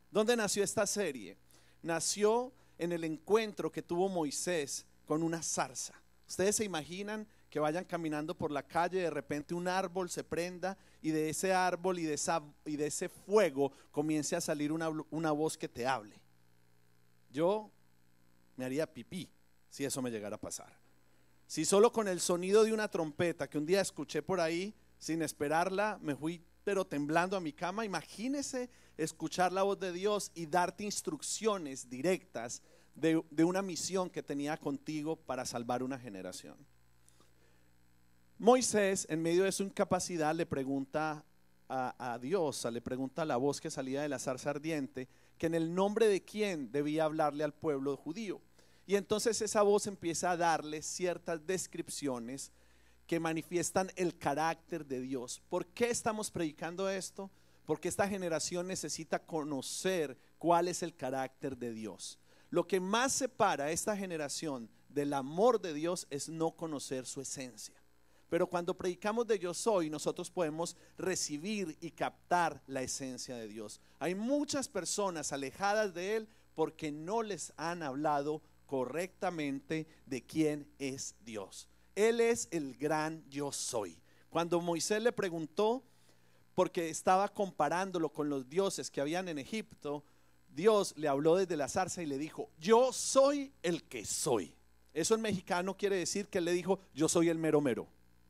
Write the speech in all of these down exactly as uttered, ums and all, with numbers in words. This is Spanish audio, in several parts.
¿Dónde nació esta serie? Nació en el encuentro que tuvo Moisés con una zarza. Ustedes se imaginan que vayan caminando por la calle, de repente un árbol se prenda y de ese árbol y de, esa, y de ese fuego comience a salir una, una voz que te hable. Yo me haría pipí si eso me llegara a pasar. Si solo con el sonido de una trompeta que un día escuché por ahí, sin esperarla, me fui pero temblando a mi cama. Imagínese escuchar la voz de Dios y darte instrucciones directas de, de una misión que tenía contigo para salvar una generación. Moisés, en medio de su incapacidad, le pregunta a, a Dios, le pregunta a la voz que salía de la zarza ardiente, que en el nombre de quién debía hablarle al pueblo judío. Y entonces esa voz empieza a darle ciertas descripciones que manifiestan el carácter de Dios. ¿Por qué estamos predicando esto? Porque esta generación necesita conocer cuál es el carácter de Dios. Lo que más separa a esta generación del amor de Dios es no conocer su esencia. Pero cuando predicamos de yo soy, nosotros podemos recibir y captar la esencia de Dios. Hay muchas personas alejadas de Él porque no les han hablado correctamente de quién es Dios. Él es el gran yo soy. Cuando Moisés le preguntó, porque estaba comparándolo con los dioses que habían en Egipto, Dios le habló desde la zarza y le dijo: yo soy el que soy. Eso en mexicano quiere decir que él le dijo: yo soy el mero mero.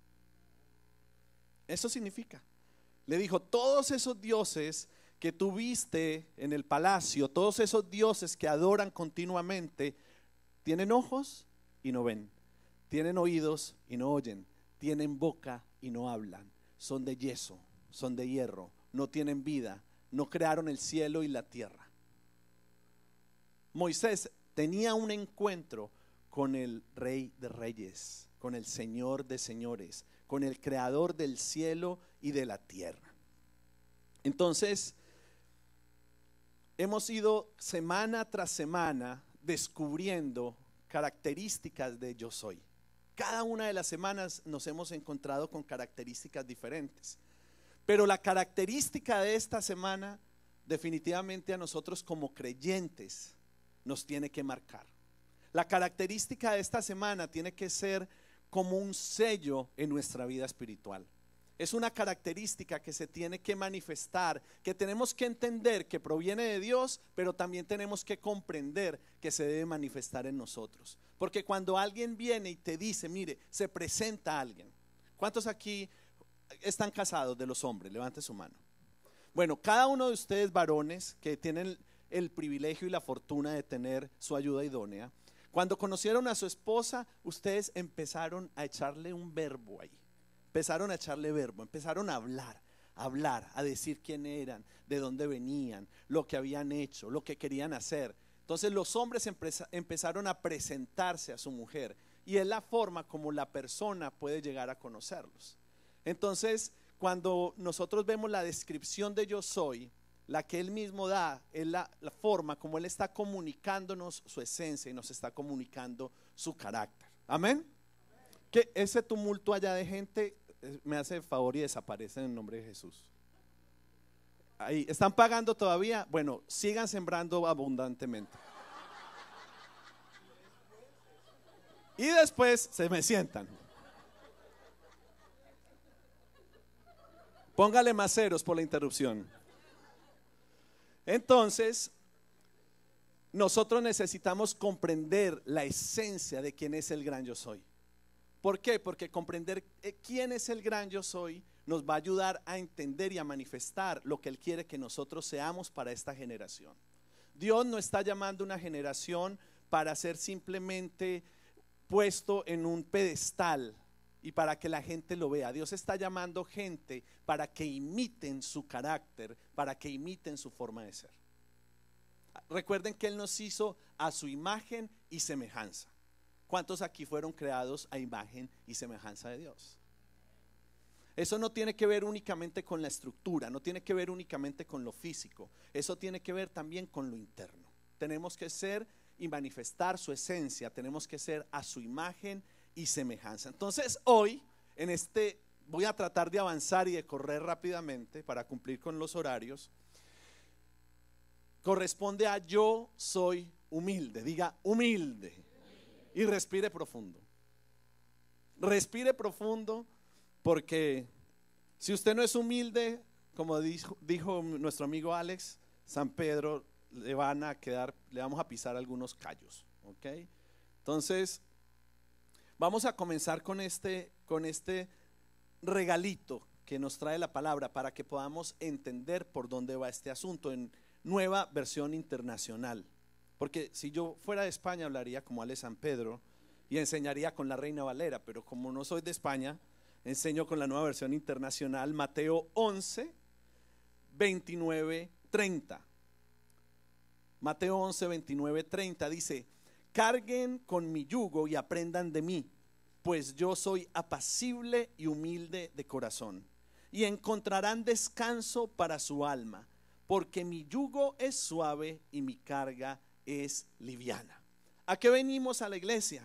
Eso significa. Le dijo: todos esos dioses que tú viste en el palacio, todos esos dioses que adoran continuamente, tienen ojos y no ven, tienen oídos y no oyen, tienen boca y no hablan, son de yeso, son de hierro, no tienen vida, no crearon el cielo y la tierra. Moisés tenía un encuentro con el Rey de Reyes, con el Señor de Señores, con el Creador del cielo y de la tierra. Entonces, hemos ido semana tras semana descubriendo características de yo soy. Cada una de las semanas nos hemos encontrado con características diferentes, pero la característica de esta semana definitivamente a nosotros como creyentes nos tiene que marcar. La característica de esta semana tiene que ser como un sello en nuestra vida espiritual. Es una característica que se tiene que manifestar, que tenemos que entender que proviene de Dios, pero también tenemos que comprender que se debe manifestar en nosotros. Porque cuando alguien viene y te dice, mire, se presenta alguien. ¿Cuántos aquí están casados de los hombres? Levante su mano. Bueno, cada uno de ustedes varones que tienen el, el privilegio y la fortuna de tener su ayuda idónea, cuando conocieron a su esposa, ustedes empezaron a echarle un verbo ahí. Empezaron a echarle verbo, empezaron a hablar, a hablar, a decir quién eran, de dónde venían, lo que habían hecho, lo que querían hacer. Entonces los hombres empezaron a presentarse a su mujer y es la forma como la persona puede llegar a conocerlos. Entonces, cuando nosotros vemos la descripción de yo soy, la que él mismo da, es la, la forma como él está comunicándonos su esencia y nos está comunicando su carácter. Amén. Que ese tumulto allá de gente me hace el favor y desaparece en el nombre de Jesús. Ahí, ¿están pagando todavía? Bueno, sigan sembrando abundantemente. Y después se me sientan. Póngale más ceros por la interrupción. Entonces, nosotros necesitamos comprender la esencia de quién es el gran yo soy. ¿Por qué? Porque comprender quién es el gran yo soy nos va a ayudar a entender y a manifestar lo que Él quiere que nosotros seamos para esta generación. Dios no está llamando a una generación para ser simplemente puesto en un pedestal y para que la gente lo vea. Dios está llamando gente para que imiten su carácter, para que imiten su forma de ser. Recuerden que Él nos hizo a su imagen y semejanza. ¿Cuántos aquí fueron creados a imagen y semejanza de Dios? Eso no tiene que ver únicamente con la estructura, no tiene que ver únicamente con lo físico, eso tiene que ver también con lo interno. Tenemos que ser y manifestar su esencia, tenemos que ser a su imagen y semejanza. Entonces hoy, en este, voy a tratar de avanzar y de correr rápidamente para cumplir con los horarios. corresponde a yo soy humilde. Diga humilde. Y respire profundo. Respire profundo, porque si usted no es humilde, como dijo, dijo nuestro amigo Alex, San Pedro le van a quedar, le vamos a pisar algunos callos, ¿ok? Entonces, vamos a comenzar con este, con este regalito que nos trae la palabra para que podamos entender por dónde va este asunto en Nueva Versión Internacional. Porque si yo fuera de España hablaría como Alex San Pedro y enseñaría con la Reina Valera, pero como no soy de España, enseño con la Nueva Versión Internacional, Mateo once, veintinueve, treinta. Mateo once, veintinueve, treinta dice: carguen con mi yugo y aprendan de mí, pues yo soy apacible y humilde de corazón, y encontrarán descanso para su alma, porque mi yugo es suave y mi carga es liviana. ¿A qué venimos a la iglesia?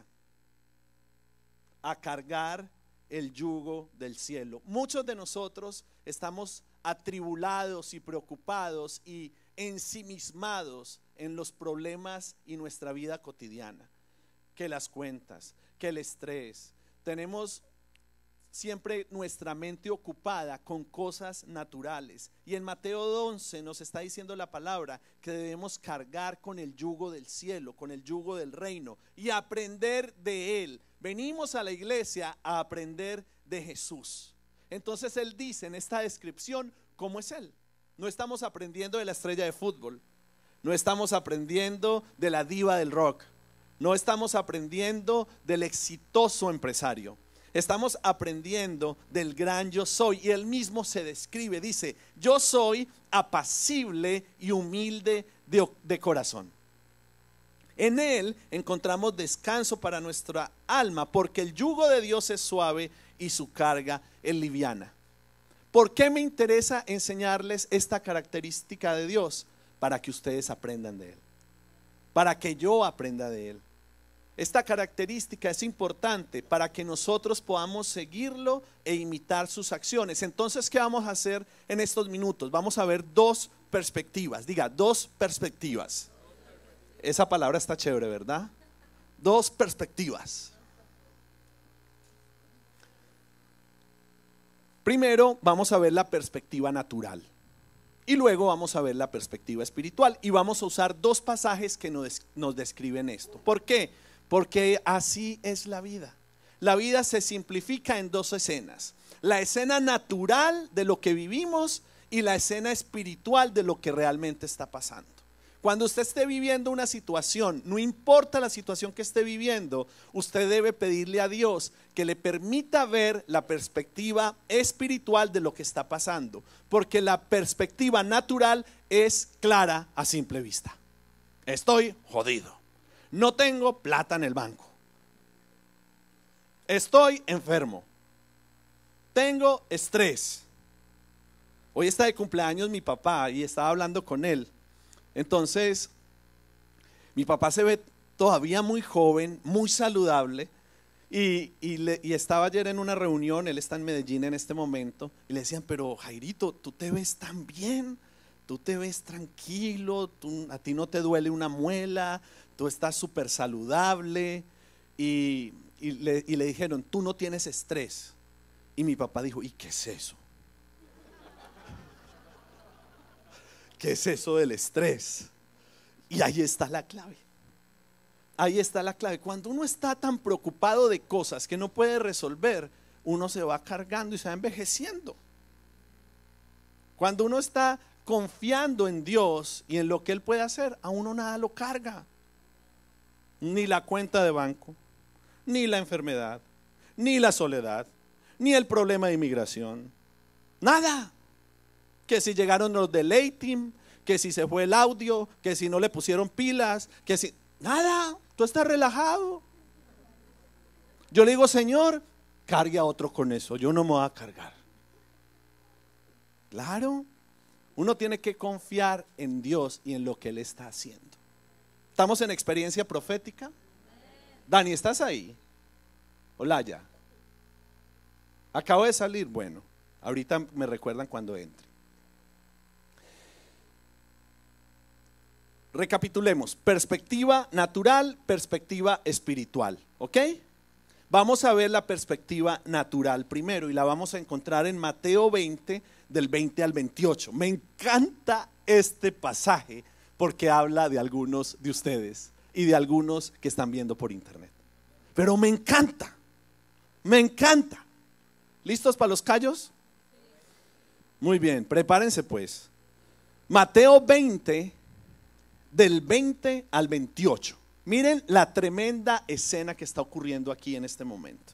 A cargar el yugo del cielo. Muchos de nosotros estamos atribulados y preocupados y ensimismados en los problemas y nuestra vida cotidiana, que las cuentas, que el estrés. Tenemos siempre nuestra mente ocupada con cosas naturales, y en Mateo once nos está diciendo la palabra que debemos cargar con el yugo del cielo, con el yugo del reino, y aprender de él. Venimos a la iglesia a aprender de Jesús. Entonces él dice en esta descripción cómo es él. No estamos aprendiendo de la estrella de fútbol, no estamos aprendiendo de la diva del rock, no estamos aprendiendo del exitoso empresario. Estamos aprendiendo del gran yo soy, y él mismo se describe, dice: yo soy apacible y humilde de, de corazón. En él encontramos descanso para nuestra alma, porque el yugo de Dios es suave y su carga es liviana. ¿Por qué me interesa enseñarles esta característica de Dios? Para que ustedes aprendan de él, para que yo aprenda de él. Esta característica es importante para que nosotros podamos seguirlo e imitar sus acciones. Entonces, ¿qué vamos a hacer en estos minutos? Vamos a ver dos perspectivas. Diga, dos perspectivas. Esa palabra está chévere, ¿verdad? Dos perspectivas. Primero vamos a ver la perspectiva natural y luego vamos a ver la perspectiva espiritual, y vamos a usar dos pasajes que nos, nos describen esto. ¿Por qué? Porque así es la vida. La vida se simplifica en dos escenas: la escena natural de lo que vivimos y la escena espiritual de lo que realmente está pasando. Cuando usted esté viviendo una situación, no importa la situación que esté viviendo, usted debe pedirle a Dios que le permita ver la perspectiva espiritual de lo que está pasando, porque la perspectiva natural es clara a simple vista. Estoy jodido, no tengo plata en el banco, estoy enfermo, tengo estrés. Hoy está de cumpleaños mi papá y estaba hablando con él. Entonces, mi papá se ve todavía muy joven, muy saludable, y, y, le, y estaba ayer en una reunión, él está en Medellín en este momento, y le decían: pero Jairito, tú te ves tan bien, tú te ves tranquilo, tú, a ti no te duele una muela, tú estás súper saludable, y, y, le, y le dijeron: tú no tienes estrés. Y mi papá dijo: ¿y qué es eso? ¿Qué es eso del estrés? Y ahí está la clave. Ahí está la clave. Cuando uno está tan preocupado de cosas que no puede resolver, uno se va cargando y se va envejeciendo. Cuando uno está confiando en Dios y en lo que Él puede hacer, a uno nada lo carga. Ni la cuenta de banco, ni la enfermedad, ni la soledad, ni el problema de inmigración. Nada. Que si llegaron los del A-Team, que si se fue el audio, que si no le pusieron pilas, que si... Nada, tú estás relajado. Yo le digo: Señor, cargue a otro con eso, yo no me voy a cargar. Claro, uno tiene que confiar en Dios y en lo que Él está haciendo. ¿Estamos en experiencia profética? Dani, ¿estás ahí? Olaya, acabo de salir. Bueno, ahorita me recuerdan cuando entre. recapitulemos: perspectiva natural, perspectiva espiritual, ¿ok? Vamos a ver la perspectiva natural primero y la vamos a encontrar en Mateo veinte, del veinte al veintiocho. Me encanta este pasaje porque habla de algunos de ustedes y de algunos que están viendo por internet. Pero me encanta, me encanta. ¿Listos para los callos? Muy bien, prepárense pues. Mateo veinte, del veinte al veintiocho. Miren la tremenda escena que está ocurriendo aquí en este momento.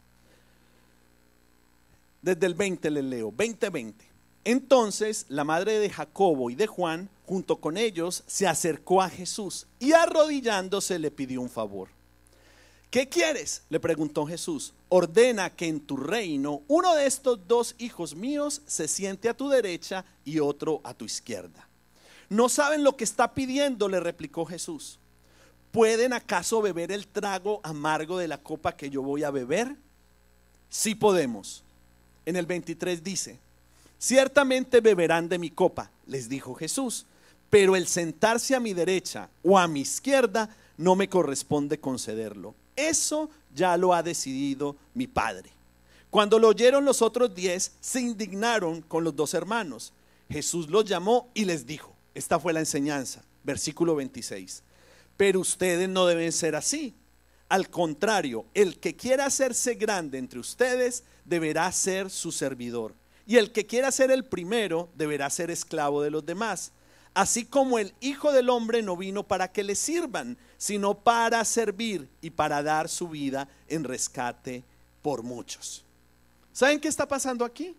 Desde el veinte les leo, veinte, veinte. Entonces la madre de Jacobo y de Juan, junto con ellos, se acercó a Jesús y arrodillándose le pidió un favor. ¿Qué quieres?, le preguntó Jesús. Ordena que en tu reino uno de estos dos hijos míos se siente a tu derecha y otro a tu izquierda. No saben lo que está pidiendo, le replicó Jesús. ¿Pueden acaso beber el trago amargo de la copa que yo voy a beber? Sí podemos. En el veintitrés dice: ciertamente beberán de mi copa, les dijo Jesús, pero el sentarse a mi derecha o a mi izquierda no me corresponde concederlo. Eso ya lo ha decidido mi Padre. Cuando lo oyeron los otros diez, se indignaron con los dos hermanos. Jesús los llamó y les dijo, esta fue la enseñanza, versículo veintiséis: pero ustedes no deben ser así. Al contrario, el que quiera hacerse grande entre ustedes deberá ser su servidor, y el que quiera ser el primero deberá ser esclavo de los demás. Así como el Hijo del Hombre no vino para que le sirvan, sino para servir y para dar su vida en rescate por muchos. ¿Saben qué está pasando aquí?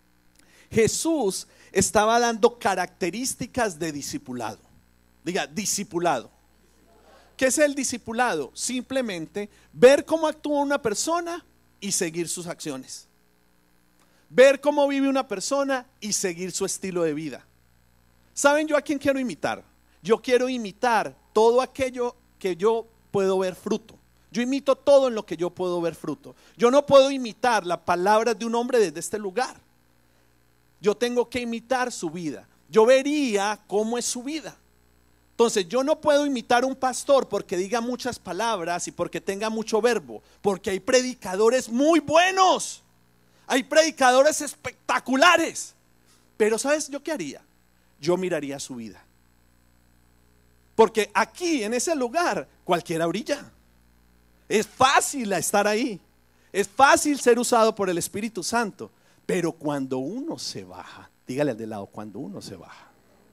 Jesús estaba dando características de discipulado. Diga, discipulado. ¿Qué es el discipulado? Simplemente ver cómo actúa una persona y seguir sus acciones. Ver cómo vive una persona y seguir su estilo de vida. ¿Saben yo a quién quiero imitar? Yo quiero imitar todo aquello que yo puedo ver fruto. Yo imito todo en lo que yo puedo ver fruto. Yo no puedo imitar las palabras de un hombre desde este lugar. Yo tengo que imitar su vida. Yo vería cómo es su vida. Entonces yo no puedo imitar un pastor porque diga muchas palabras y porque tenga mucho verbo, porque hay predicadores muy buenos, hay predicadores espectaculares, pero ¿sabes yo qué haría? Yo miraría su vida, porque aquí en ese lugar cualquiera brilla. Es fácil estar ahí, es fácil ser usado por el Espíritu Santo, pero cuando uno se baja, dígale al de lado, cuando uno se baja,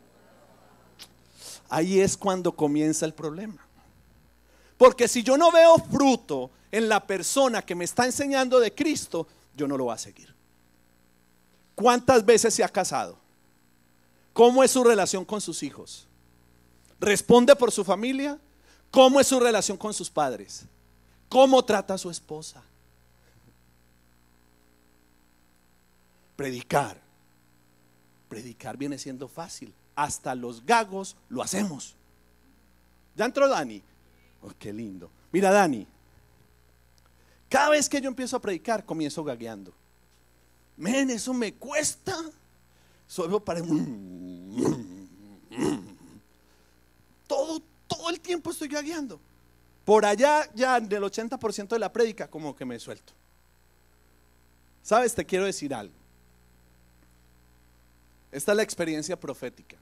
ahí es cuando comienza el problema. Porque si yo no veo fruto en la persona que me está enseñando de Cristo, yo no lo voy a seguir. ¿Cuántas veces se ha casado? ¿Cómo es su relación con sus hijos? ¿Responde por su familia? ¿Cómo es su relación con sus padres? ¿Cómo trata a su esposa? Predicar. Predicar viene siendo fácil. Hasta los gagos lo hacemos. ¿Ya entró Dani? Oh, qué lindo. Mira, Dani, cada vez que yo empiezo a predicar comienzo gagueando. Men, eso me cuesta. Solo para todo, todo el tiempo estoy gagueando. Por allá ya del ochenta por ciento de la prédica como que me suelto. ¿Sabes? Te quiero decir algo. Esta es la experiencia profética.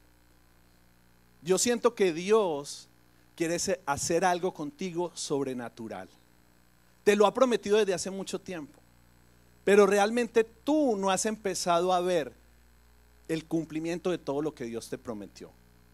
Yo siento que Dios quiere hacer algo contigo sobrenatural. Te lo ha prometido desde hace mucho tiempo, pero realmente tú no has empezado a ver el cumplimiento de todo lo que Dios te prometió.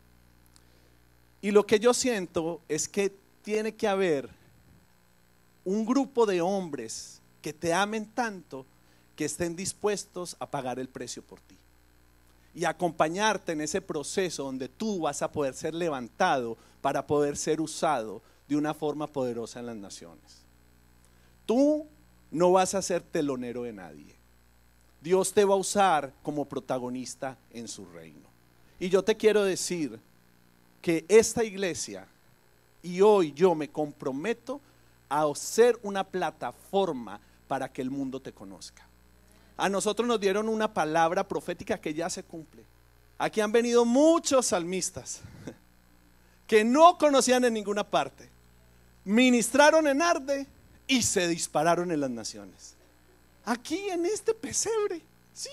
Y lo que yo siento es que tiene que haber un grupo de hombres que te amen tanto que estén dispuestos a pagar el precio por ti y acompañarte en ese proceso donde tú vas a poder ser levantado para poder ser usado de una forma poderosa en las naciones. Tú no vas a ser telonero de nadie. Dios te va a usar como protagonista en su reino. Y yo te quiero decir que esta iglesia, y hoy yo me comprometo a ser una plataforma para que el mundo te conozca. A nosotros nos dieron una palabra profética que ya se cumple. Aquí han venido muchos salmistas que no conocían en ninguna parte, ministraron en Arde y se dispararon en las naciones. Aquí en este pesebre, sí,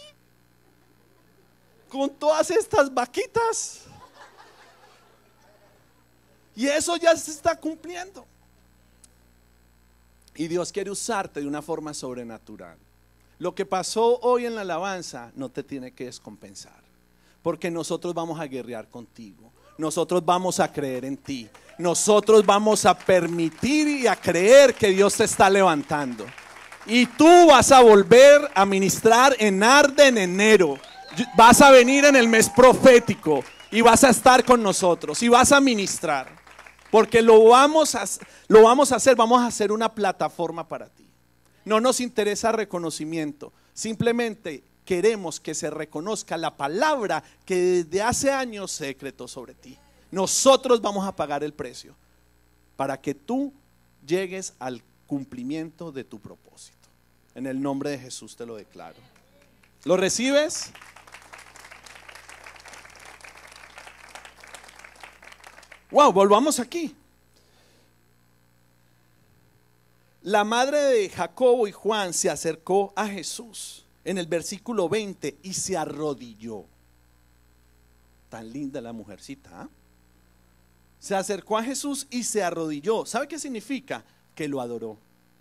con todas estas vaquitas. Y eso ya se está cumpliendo. Y Dios quiere usarte de una forma sobrenatural. Lo que pasó hoy en la alabanza no te tiene que descompensar, porque nosotros vamos a guerrear contigo. Nosotros vamos a creer en ti. Nosotros vamos a permitir y a creer que Dios te está levantando. Y tú vas a volver a ministrar en Arde en enero. Vas a venir en el mes profético y vas a estar con nosotros y vas a ministrar. Porque lo vamos a, lo vamos a hacer, vamos a hacer una plataforma para ti. No nos interesa reconocimiento, simplemente queremos que se reconozca la palabra que desde hace años se decretó sobre ti. Nosotros vamos a pagar el precio para que tú llegues al cumplimiento de tu propósito. En el nombre de Jesús te lo declaro. ¿Lo recibes? Wow, volvamos aquí. La madre de Jacobo y Juan se acercó a Jesús en el versículo veinte y se arrodilló. Tan linda la mujercita, ¿eh? Se acercó a Jesús y se arrodilló. ¿Sabe qué significa? Que lo adoró.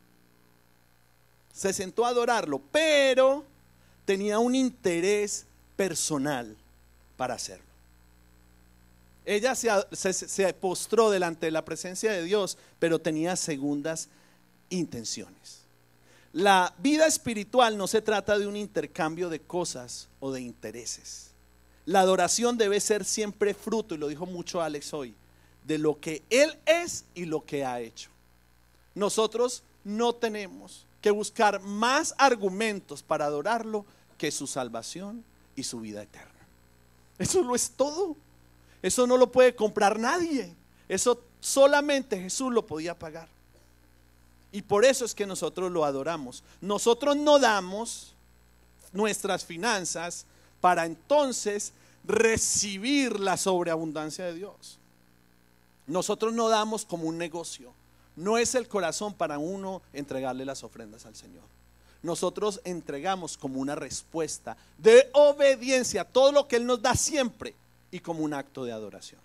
Se sentó a adorarlo, pero tenía un interés personal para hacerlo. Ella se, se, se postró delante de la presencia de Dios, pero tenía segundas intenciones. La vida espiritual no se trata de un intercambio de cosas o de intereses. La adoración debe ser siempre fruto, y lo dijo mucho Alex hoy, de lo que Él es y lo que ha hecho. Nosotros no tenemos que buscar más argumentos para adorarlo que su salvación y su vida eterna. Eso lo es todo. Eso no lo puede comprar nadie. Eso solamente Jesús lo podía pagar. Y por eso es que nosotros lo adoramos. Nosotros no damos nuestras finanzas para entonces recibir la sobreabundancia de Dios. Nosotros no damos como un negocio. No es el corazón para uno entregarle las ofrendas al Señor. Nosotros entregamos como una respuesta de obediencia a todo lo que Él nos da siempre y como un acto de adoración.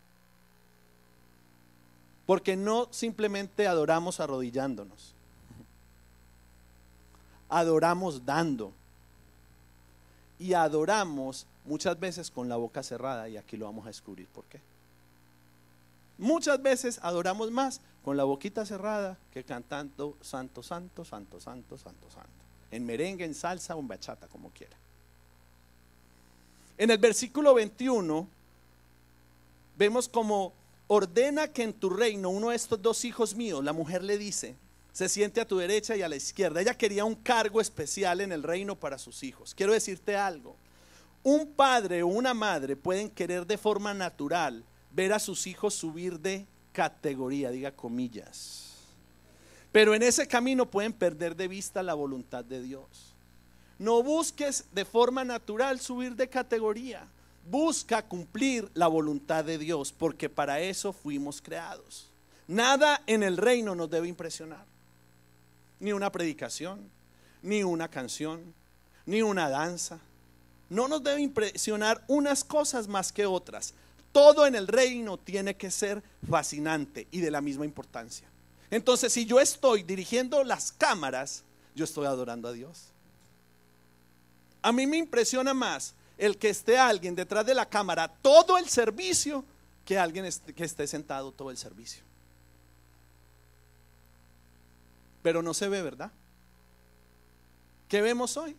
Porque no simplemente adoramos arrodillándonos, adoramos dando. Y adoramos muchas veces con la boca cerrada, y aquí lo vamos a descubrir por qué. Muchas veces adoramos más con la boquita cerrada que cantando santo, santo, santo, santo, santo, santo. En merengue, en salsa o en bachata, como quiera. En el versículo veintiuno vemos como ordena que en tu reino uno de estos dos hijos míos, la mujer le dice, se siente a tu derecha y a la izquierda. Ella quería un cargo especial en el reino para sus hijos. Quiero decirte algo, un padre o una madre pueden querer de forma natural ver a sus hijos subir de categoría, diga comillas, pero en ese camino pueden perder de vista la voluntad de Dios. No busques de forma natural subir de categoría, busca cumplir la voluntad de Dios, porque para eso fuimos creados. Nada en el reino nos debe impresionar, ni una predicación, ni una canción, ni una danza. No nos debe impresionar unas cosas más que otras. Todo en el reino tiene que ser fascinante y de la misma importancia. Entonces, si yo estoy dirigiendo las cámaras, yo estoy adorando a Dios. A mí me impresiona más el que esté alguien detrás de la cámara todo el servicio que alguien est- que esté sentado todo el servicio. Pero no se ve, ¿verdad? ¿Qué vemos hoy?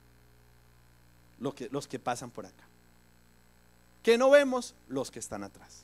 Lo que, los que pasan por acá. ¿Qué no vemos? Los que están atrás.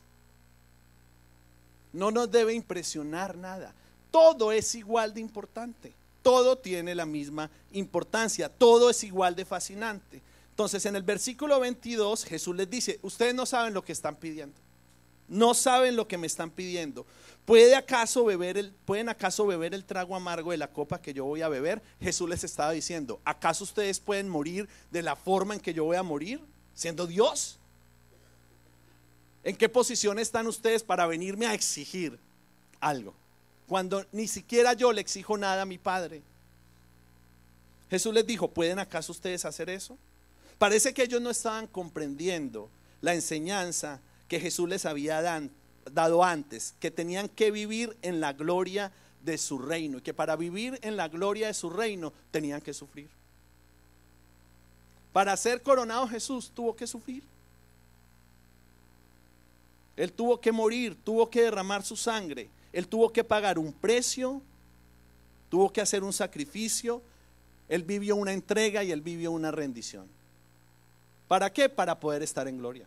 No nos debe impresionar nada. Todo es igual de importante. Todo tiene la misma importancia. Todo es igual de fascinante. Entonces, en el versículo veintidós, Jesús les dice: ustedes no saben lo que están pidiendo. No saben lo que me están pidiendo. ¿Puede acaso beber el, ¿Pueden acaso beber el trago amargo de la copa que yo voy a beber? Jesús les estaba diciendo: ¿acaso ustedes pueden morir de la forma en que yo voy a morir, siendo Dios? ¿En qué posición están ustedes para venirme a exigir algo? Cuando ni siquiera yo le exijo nada a mi Padre. Jesús les dijo, ¿pueden acaso ustedes hacer eso? Parece que ellos no estaban comprendiendo la enseñanza que Jesús les había dan, dado antes, que tenían que vivir en la gloria de su reino y que para vivir en la gloria de su reino tenían que sufrir. Para ser coronado Jesús tuvo que sufrir. Él tuvo que morir, tuvo que derramar su sangre, él tuvo que pagar un precio, tuvo que hacer un sacrificio, él vivió una entrega y él vivió una rendición. ¿Para qué? Para poder estar en gloria,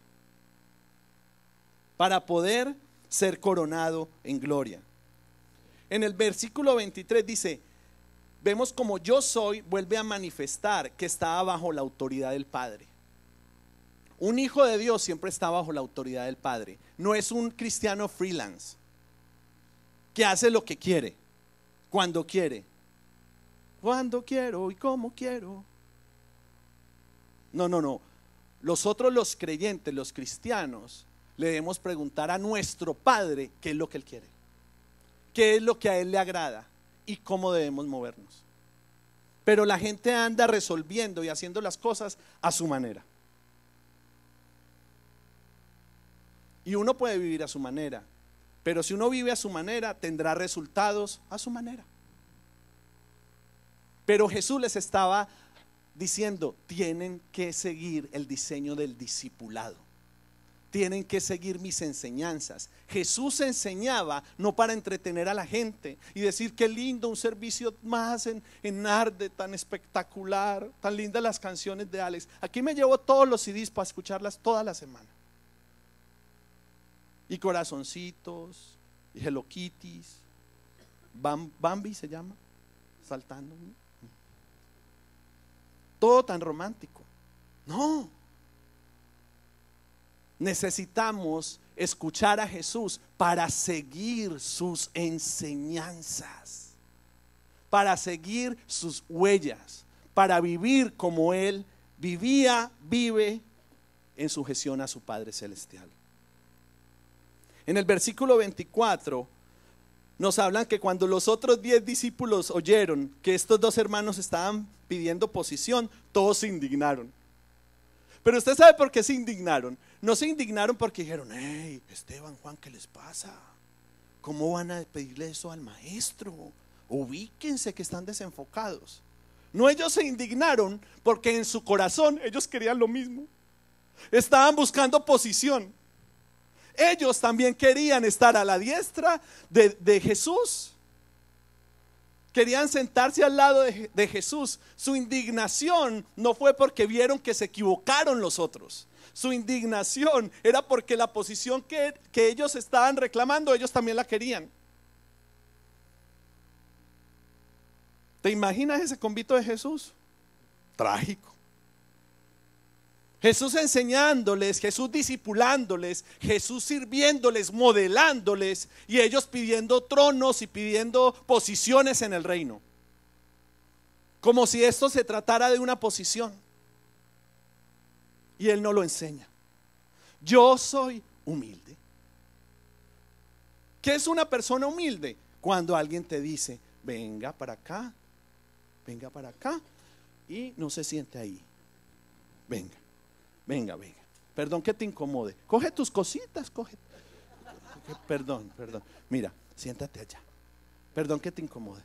para poder ser coronado en gloria. En el versículo veintitrés dice, vemos como yo soy vuelve a manifestar que estaba bajo la autoridad del Padre. Un hijo de Dios siempre está bajo la autoridad del Padre. No es un cristiano freelance que hace lo que quiere, cuando quiere, cuando quiero y como quiero. No, no, no. Nosotros los creyentes, los cristianos, le debemos preguntar a nuestro Padre qué es lo que Él quiere, qué es lo que a Él le agrada y cómo debemos movernos. Pero la gente anda resolviendo y haciendo las cosas a su manera. Y uno puede vivir a su manera, pero si uno vive a su manera, tendrá resultados a su manera. Pero Jesús les estaba diciendo, tienen que seguir el diseño del discipulado, tienen que seguir mis enseñanzas. Jesús enseñaba no para entretener a la gente y decir qué lindo un servicio más en, en Arde, tan espectacular, tan lindas las canciones de Alex. Aquí me llevo todos los C Ds para escucharlas toda la semana. Y corazoncitos, y Hello Kitties, Bam, Bambi se llama, saltando. Todo tan romántico. No. Necesitamos escuchar a Jesús para seguir sus enseñanzas, para seguir sus huellas, para vivir como Él vivía, vive en sujeción a su Padre Celestial. En el versículo veinticuatro nos hablan que cuando los otros diez discípulos oyeron que estos dos hermanos estaban pidiendo posición, todos se indignaron. Pero usted sabe por qué se indignaron. No se indignaron porque dijeron, hey, Esteban, Juan, ¿qué les pasa? ¿Cómo van a pedirle eso al maestro? Ubíquense que están desenfocados. No, ellos se indignaron porque en su corazón ellos querían lo mismo. Estaban buscando posición. Ellos también querían estar a la diestra de, de Jesús. Querían sentarse al lado de, de Jesús. Su indignación no fue porque vieron que se equivocaron los otros. Su indignación era porque la posición que, que ellos estaban reclamando, ellos también la querían. ¿Te imaginas ese convito de Jesús? Trágico. Jesús enseñándoles, Jesús discipulándoles, Jesús sirviéndoles, modelándoles, y ellos pidiendo tronos y pidiendo posiciones en el reino, como si esto se tratara de una posición. Y Él no lo enseña. Yo soy humilde. ¿Qué es una persona humilde? Cuando alguien te dice, venga para acá, venga para acá, y no se siente ahí. Venga. Venga, venga, perdón que te incomode. Coge tus cositas, coge. Perdón, perdón. Mira, siéntate allá. Perdón que te incomode.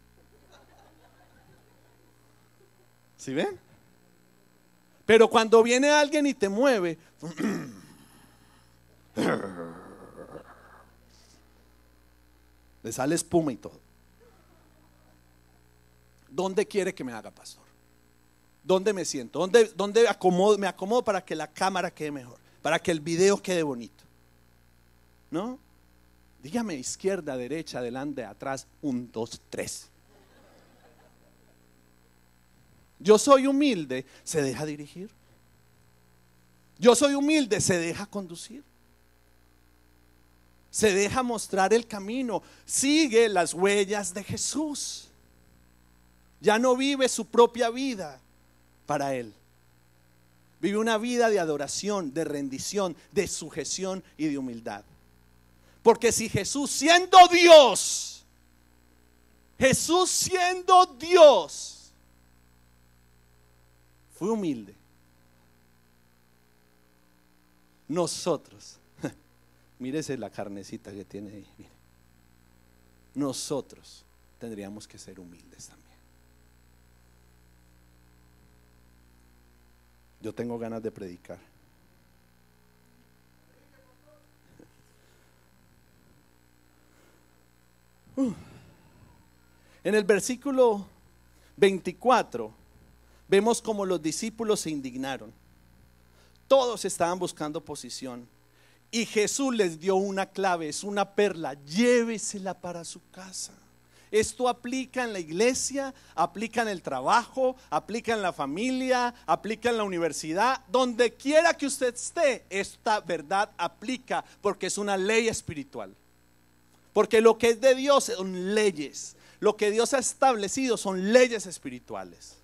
¿Sí ven? Pero cuando viene alguien y te mueve, le sale espuma y todo. ¿Dónde quiere que me haga, pastor? ¿Dónde me siento? ¿Dónde, dónde acomodo, me acomodo para que la cámara quede mejor? Para que el video quede bonito. ¿No? Dígame izquierda, derecha, adelante, atrás, un, dos, tres. Yo soy humilde, se deja dirigir. Yo soy humilde, se deja conducir. Se deja mostrar el camino. Sigue las huellas de Jesús. Ya no vive su propia vida para Él. Vive una vida de adoración, de rendición, de sujeción y de humildad. Porque si Jesús siendo Dios, Jesús siendo Dios, fue humilde, nosotros, mírese la carnecita que tiene ahí, mire, nosotros tendríamos que ser humildes también. Yo tengo ganas de predicar. Uh. En el versículo veinticuatro vemos como los discípulos se indignaron. Todos estaban buscando posición y Jesús les dio una clave, es una perla: llévesela para su casa. Esto aplica en la iglesia, aplica en el trabajo, aplica en la familia, aplica en la universidad, donde quiera que usted esté. Esta verdad aplica porque es una ley espiritual. Porque lo que es de Dios son leyes. Lo que Dios ha establecido son leyes espirituales.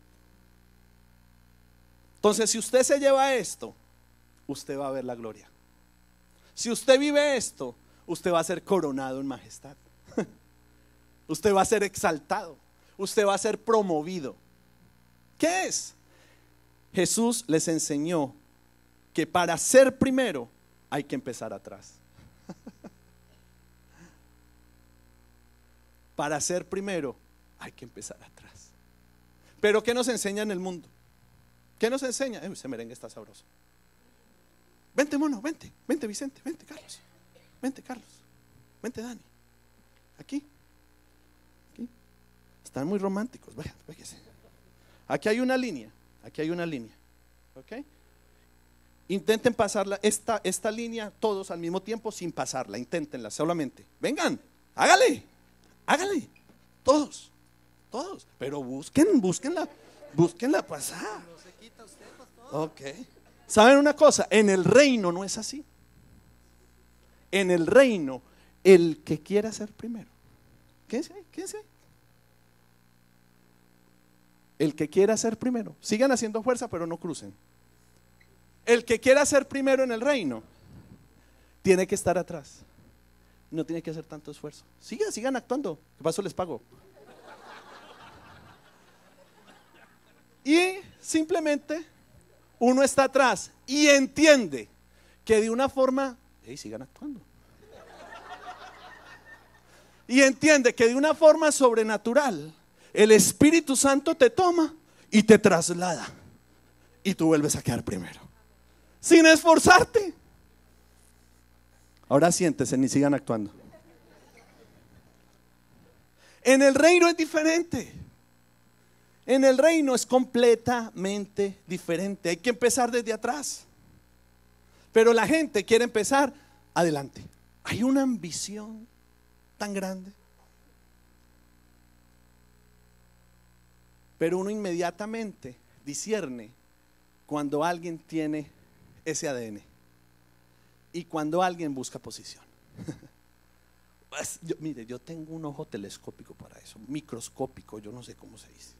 Entonces, si usted se lleva esto, usted va a ver la gloria. Si usted vive esto, usted va a ser coronado en majestad. Usted va a ser exaltado. Usted va a ser promovido. ¿Qué es? Jesús les enseñó que para ser primero hay que empezar atrás. Para ser primero hay que empezar atrás. Pero ¿qué nos enseña en el mundo? ¿Qué nos enseña? Eh, ese merengue está sabroso. Vente, mono, vente, vente, Vicente, vente, Carlos. Vente, Carlos. Vente, Dani. Aquí. Aquí. Están muy románticos. Vayan, váyase. Aquí hay una línea. Aquí hay una línea. ¿Ok? Intenten pasarla, esta, esta línea todos al mismo tiempo sin pasarla. Inténtenla solamente. Vengan, hágale. Hágale. Todos. Todos. Pero busquen, búsquenla. Búsquenla pasar. Ok. ¿Saben una cosa? En el reino no es así. En el reino, el que quiera ser primero. Quédense ahí, quédense ahí. El que quiera ser primero. Sigan haciendo fuerza, pero no crucen. El que quiera ser primero en el reino tiene que estar atrás. No tiene que hacer tanto esfuerzo. Sigan, sigan actuando. ¿Qué pasó? Les pago. Y simplemente uno está atrás y entiende que de una forma, hey, sigan actuando. Y entiende que de una forma sobrenatural el Espíritu Santo te toma y te traslada y tú vuelves a quedar primero, sin esforzarte. Ahora siéntese, ni sigan actuando. En el reino es diferente. En el reino es completamente diferente. Hay que empezar desde atrás. Pero la gente quiere empezar adelante. Hay una ambición tan grande. Pero uno inmediatamente discierne cuando alguien tiene ese A D N y cuando alguien busca posición. Pues, yo, mire, yo tengo un ojo telescópico para eso, microscópico, yo no sé cómo se dice.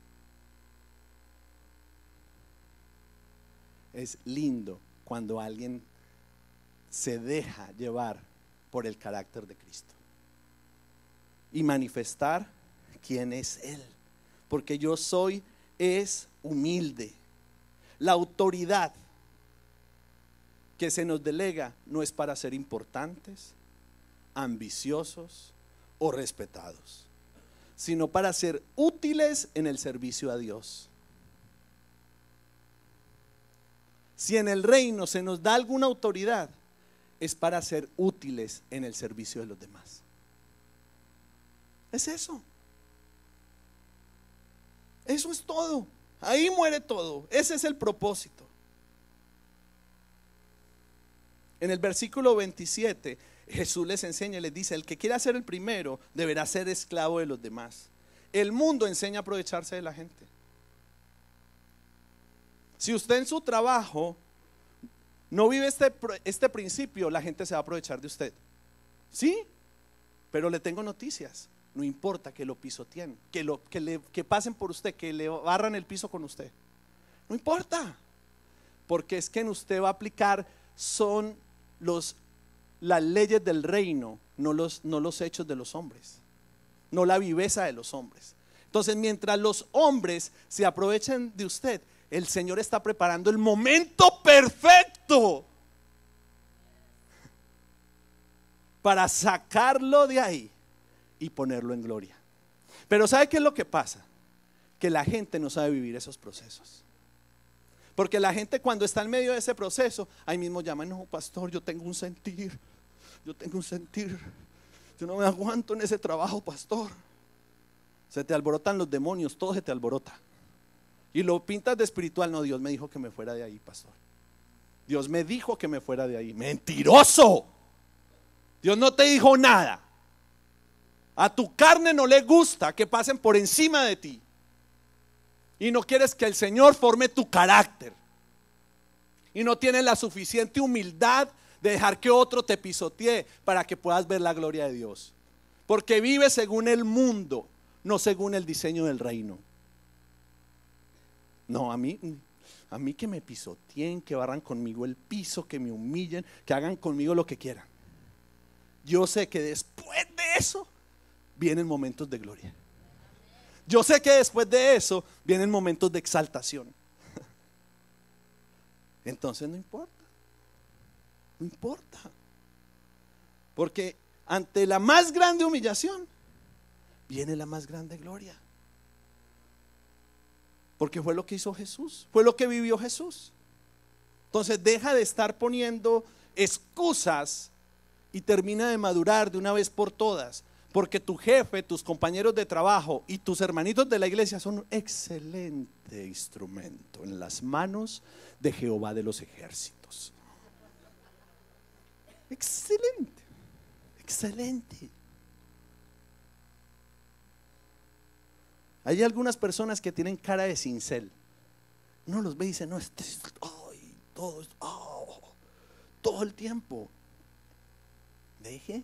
Es lindo cuando alguien se deja llevar por el carácter de Cristo y manifestar quién es Él. Porque yo soy, es humilde. La autoridad que se nos delega no es para ser importantes, ambiciosos o respetados, sino para ser útiles en el servicio a Dios. Si en el reino se nos da alguna autoridad, es para ser útiles en el servicio de los demás. Es eso. Eso es todo. Ahí muere todo. Ese es el propósito. En el versículo veintisiete, Jesús les enseña y les dice: el que quiera ser el primero deberá ser esclavo de los demás. El mundo enseña a aprovecharse de la gente. Si usted en su trabajo no vive este, este principio, la gente se va a aprovechar de usted. Sí, pero le tengo noticias. No importa que lo pisoteen, que, lo, que, le, que pasen por usted, que le barran el piso con usted. No importa. porque es que en usted va a aplicar son los, las leyes del reino, no los, no los hechos de los hombres, no la viveza de los hombres. Entonces, mientras los hombres se aprovechen de usted, el Señor está preparando el momento perfecto para sacarlo de ahí y ponerlo en gloria. Pero ¿sabe qué es lo que pasa? Que la gente no sabe vivir esos procesos. Porque la gente, cuando está en medio de ese proceso, ahí mismo llama: no, pastor, yo tengo un sentir, yo tengo un sentir, yo no me aguanto en ese trabajo, pastor. Se te alborotan los demonios, todo se te alborota. Y lo pintas de espiritual. No, Dios me dijo que me fuera de ahí, pastor. Dios me dijo que me fuera de ahí. Mentiroso. Dios no te dijo nada. A tu carne no le gusta que pasen por encima de ti. Y no quieres que el Señor forme tu carácter. Y no tienes la suficiente humildad de dejar que otro te pisotee para que puedas ver la gloria de Dios. Porque vives según el mundo, no según el diseño del reino. No, a mí, a mí que me pisoteen, que barran conmigo el piso, que me humillen, que hagan conmigo lo que quieran. Yo sé que después de eso vienen momentos de gloria. Yo sé que después de eso vienen momentos de exaltación. Entonces no importa, no importa. Porque ante la más grande humillación viene la más grande gloria. Porque fue lo que hizo Jesús, fue lo que vivió Jesús. Entonces deja de estar poniendo excusas y termina de madurar de una vez por todas. Porque tu jefe, tus compañeros de trabajo y tus hermanitos de la iglesia son un excelente instrumento en las manos de Jehová de los ejércitos. Excelente, excelente. Hay algunas personas que tienen cara de cincel. Uno los ve y dice: no, este es, ay, todo, oh, todo el tiempo. Deje.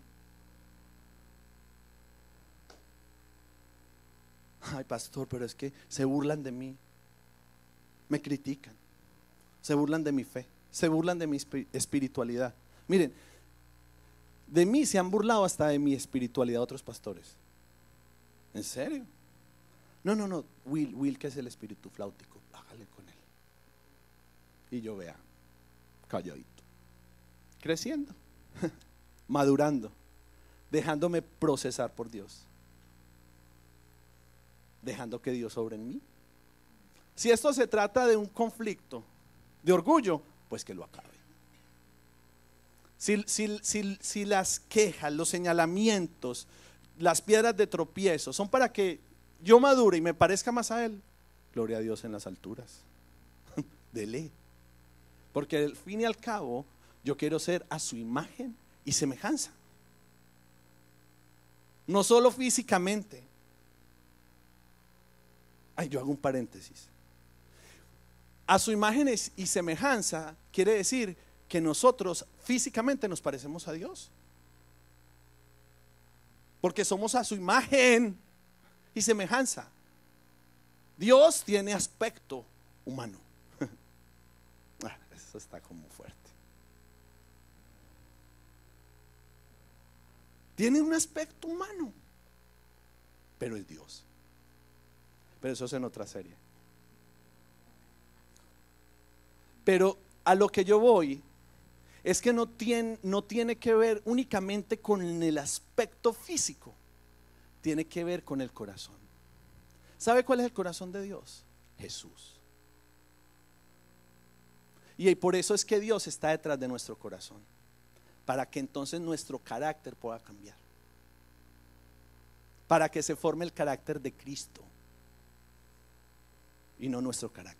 Ay, pastor, pero es que se burlan de mí, me critican, se burlan de mi fe, se burlan de mi espiritualidad. Miren, de mí se han burlado hasta de mi espiritualidad otros pastores. ¿En serio? No, no, no, Will, Will que es el espíritu flautico, bájale con él. Y yo vea, calladito, creciendo, madurando, dejándome procesar por Dios, dejando que Dios obre en mí. Si esto se trata de un conflicto de orgullo, pues que lo acabe. Si, si, si, si las quejas, los señalamientos, las piedras de tropiezo son para que yo madure y me parezca más a Él, gloria a Dios en las alturas. Dele. Porque al fin y al cabo yo quiero ser a su imagen y semejanza. No solo físicamente. Ay, yo hago un paréntesis. A su imagen y semejanza quiere decir que nosotros físicamente nos parecemos a Dios. Porque somos a su imagen y semejanza. Dios tiene aspecto humano. Eso está como fuerte. Tiene un aspecto humano, pero es Dios. Pero eso es en otra serie. Pero a lo que yo voy es que no tiene, no tiene que ver únicamente con el aspecto físico, tiene que ver con el corazón. ¿Sabe cuál es el corazón de Dios? Jesús. Y por eso es que Dios está detrás de nuestro corazón, para que entonces nuestro carácter pueda cambiar, para que se forme el carácter de Cristo y no nuestro carácter.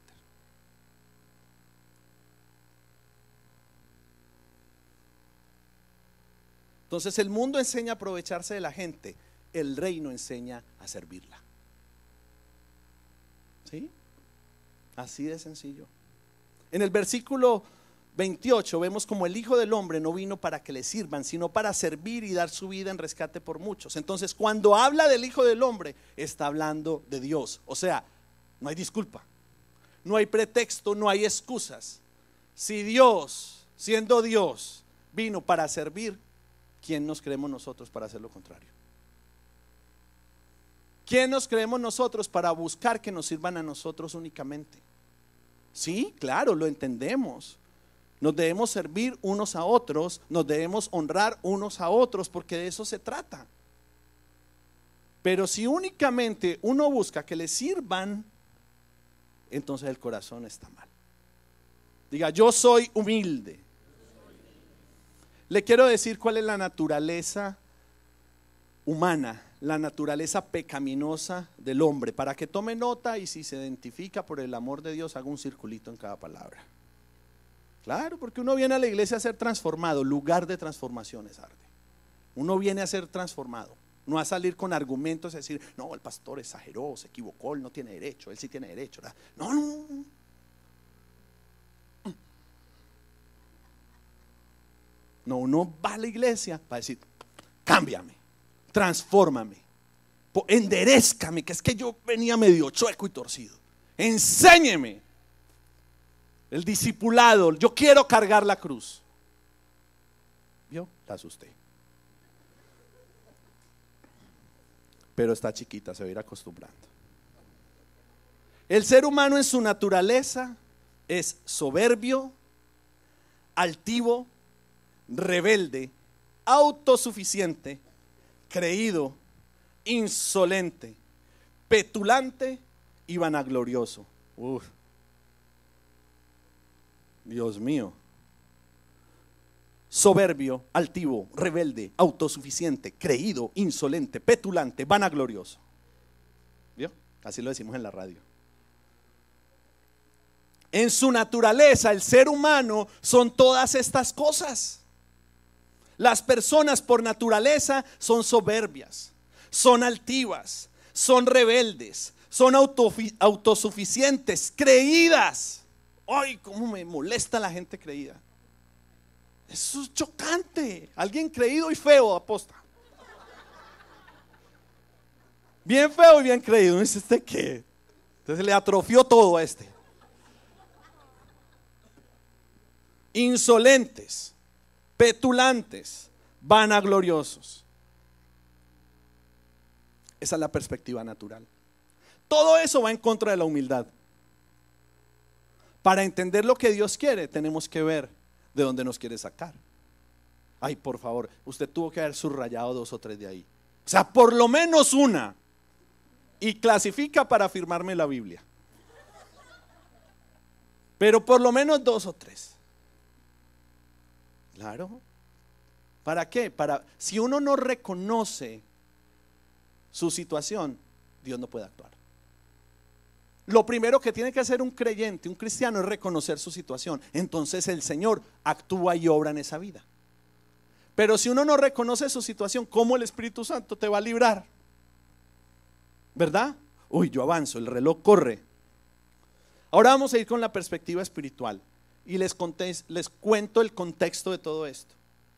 Entonces el mundo enseña a aprovecharse de la gente, el reino enseña a servirla. ¿Sí? Así de sencillo. En el versículo veintiocho vemos como el Hijo del Hombre no vino para que le sirvan, sino para servir y dar su vida en rescate por muchos. Entonces cuando habla del Hijo del Hombre, está hablando de Dios. O sea, no hay disculpa, no hay pretexto, no hay excusas. Si Dios, siendo Dios, vino para servir, ¿quién nos creemos nosotros para hacer lo contrario? ¿Quién nos creemos nosotros para buscar que nos sirvan a nosotros únicamente? Sí, claro, lo entendemos. Nos debemos servir unos a otros, nos debemos honrar unos a otros, porque de eso se trata. Pero si únicamente uno busca que le sirvan, entonces el corazón está mal. Diga, yo soy humilde. Le quiero decir cuál es la naturaleza humana, la naturaleza pecaminosa del hombre, para que tome nota, y si se identifica por el amor de Dios, haga un circulito en cada palabra. Claro, porque uno viene a la iglesia a ser transformado, lugar de transformaciones, Arde. Uno viene a ser transformado, no a salir con argumentos y decir, no, el pastor exageró, se equivocó, él no tiene derecho, él sí tiene derecho, ¿verdad? No, no, no. No, uno va a la iglesia para decir, cámbiame, transfórmame, enderézcame, que es que yo venía medio chueco y torcido. Enséñeme el discipulado, yo quiero cargar la cruz. ¿Vio? La asusté. Pero está chiquita, se va a ir acostumbrando. El ser humano en su naturaleza es soberbio, altivo, rebelde, autosuficiente, creído, insolente, petulante y vanaglorioso. Uf. Dios mío. Soberbio, altivo, rebelde, autosuficiente, creído, insolente, petulante, vanaglorioso. ¿Vio? Así lo decimos en la radio. En su naturaleza, el ser humano son todas estas cosas. Las personas por naturaleza son soberbias, son altivas, son rebeldes, son autosuficientes, creídas. Ay, cómo me molesta la gente creída. Eso es chocante. Alguien creído y feo, aposta. Bien feo y bien creído. ¿Es este qué? Entonces le atrofió todo a este. Insolentes, petulantes, vanagloriosos. Esa es la perspectiva natural. Todo eso va en contra de la humildad. Para entender lo que Dios quiere, tenemos que ver de dónde nos quiere sacar. Ay, por favor, usted tuvo que haber subrayado dos o tres de ahí. O sea, por lo menos una. Y clasifica para firmarme la Biblia. Pero por lo menos dos o tres. Claro. ¿Para qué? Para, si uno no reconoce su situación, Dios no puede actuar. Lo primero que tiene que hacer un creyente, un cristiano, es reconocer su situación. Entonces el Señor actúa y obra en esa vida. Pero si uno no reconoce su situación, ¿cómo el Espíritu Santo te va a librar? ¿Verdad? Uy, yo avanzo, el reloj corre. Ahora vamos a ir con la perspectiva espiritual. Y les, conté, les cuento el contexto de todo esto.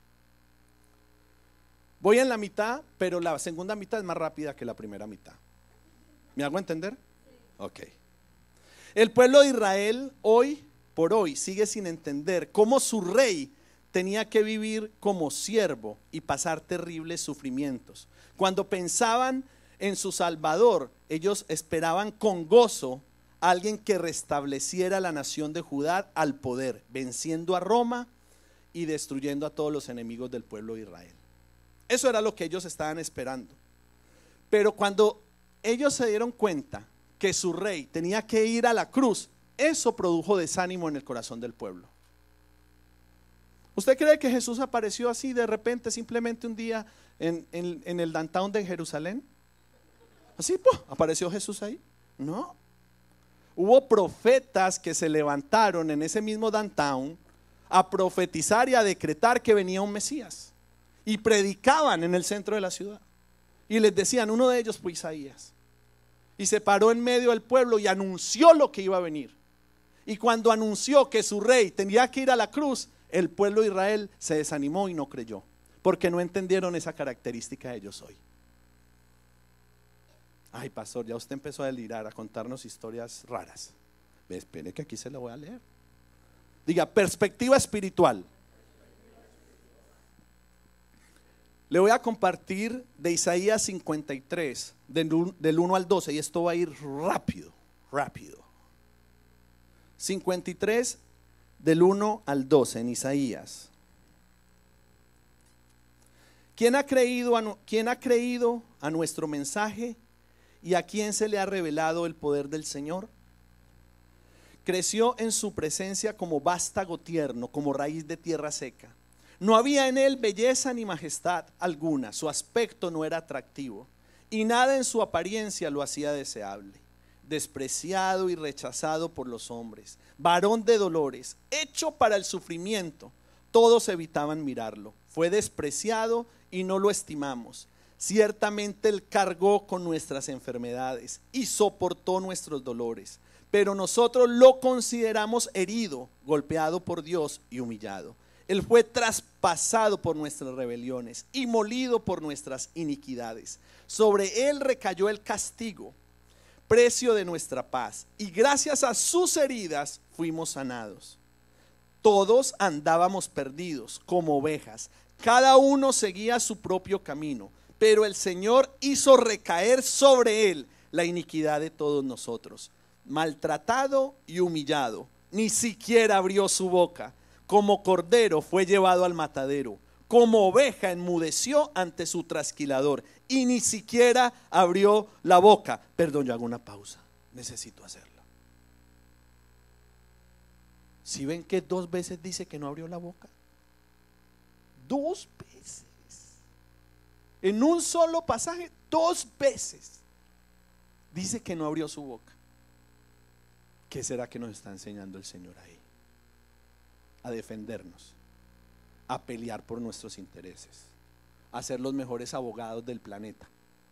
Voy en la mitad, pero la segunda mitad es más rápida que la primera mitad. ¿Me hago entender? Ok. El pueblo de Israel hoy por hoy sigue sin entender cómo su rey tenía que vivir como siervo y pasar terribles sufrimientos. Cuando pensaban en su Salvador, ellos esperaban con gozo a alguien que restableciera la nación de Judá al poder, venciendo a Roma y destruyendo a todos los enemigos del pueblo de Israel. Eso era lo que ellos estaban esperando. Pero cuando ellos se dieron cuenta que su rey tenía que ir a la cruz, eso produjo desánimo en el corazón del pueblo. ¿Usted cree que Jesús apareció así de repente, simplemente un día en, en, en el downtown de Jerusalén? Así, pues, apareció Jesús ahí. No. Hubo profetas que se levantaron en ese mismo downtown a profetizar y a decretar que venía un Mesías. Y predicaban en el centro de la ciudad. Y les decían, uno de ellos fue Isaías. Y se paró en medio del pueblo y anunció lo que iba a venir. Y cuando anunció que su rey tenía que ir a la cruz, el pueblo de Israel se desanimó y no creyó, porque no entendieron esa característica de yo soy. Ay, pastor, ya usted empezó a delirar, a contarnos historias raras. Espere que aquí se la voy a leer. Diga, perspectiva espiritual. Le voy a compartir de Isaías cincuenta y tres, del, del uno al doce, y esto va a ir rápido, rápido. cincuenta y tres, del uno al doce, en Isaías. ¿Quién ha creído a, quién ha creído a nuestro mensaje y a quién se le ha revelado el poder del Señor? Creció en su presencia como vástago tierno, como raíz de tierra seca. No había en él belleza ni majestad alguna, su aspecto no era atractivo, y nada en su apariencia lo hacía deseable. Despreciado y rechazado por los hombres, varón de dolores, hecho para el sufrimiento, todos evitaban mirarlo. Fue despreciado y no lo estimamos. Ciertamente él cargó con nuestras enfermedades y soportó nuestros dolores. Pero nosotros lo consideramos herido, golpeado por Dios y humillado. Él fue traspasado por nuestras rebeliones y molido por nuestras iniquidades. Sobre él recayó el castigo, precio de nuestra paz, y gracias a sus heridas fuimos sanados. Todos andábamos perdidos como ovejas, cada uno seguía su propio camino, pero el Señor hizo recaer sobre él la iniquidad de todos nosotros. Maltratado y humillado, ni siquiera abrió su boca. Como cordero fue llevado al matadero, como oveja enmudeció ante su trasquilador y ni siquiera abrió la boca. Perdón, yo hago una pausa, necesito hacerlo. ¿Sí ven que dos veces dice que no abrió la boca? Dos veces. En un solo pasaje, dos veces dice que no abrió su boca. ¿Qué será que nos está enseñando el Señor ahí? A defendernos, a pelear por nuestros intereses, a ser los mejores abogados del planeta.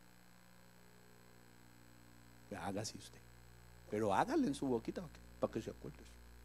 Hágase usted, pero hágale en su boquita para que se acuerde.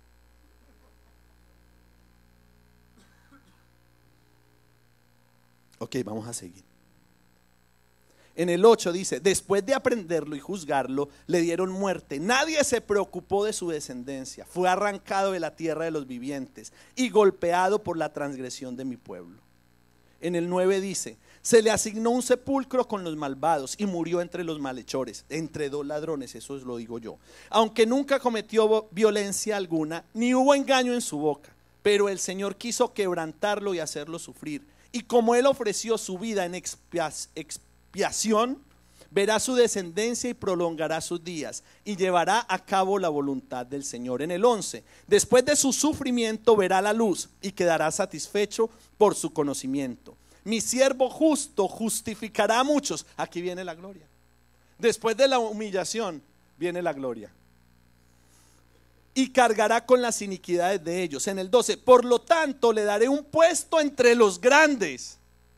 Ok, vamos a seguir. En el ocho dice, después de aprenderlo y juzgarlo, le dieron muerte. Nadie se preocupó de su descendencia. Fue arrancado de la tierra de los vivientes y golpeado por la transgresión de mi pueblo. En el nueve dice, se le asignó un sepulcro con los malvados y murió entre los malhechores, entre dos ladrones, eso lo digo yo. Aunque nunca cometió violencia alguna, ni hubo engaño en su boca, pero el Señor quiso quebrantarlo y hacerlo sufrir. Y como él ofreció su vida en expiación, expiación, verá su descendencia y prolongará sus días y llevará a cabo la voluntad del Señor. En el once, después de su sufrimiento verá la luz y quedará satisfecho por su conocimiento. Mi siervo justo justificará a muchos. Aquí viene la gloria. Después de la humillación viene la gloria. Y cargará con las iniquidades de ellos. En el doce, por lo tanto le daré un puesto entre los grandes.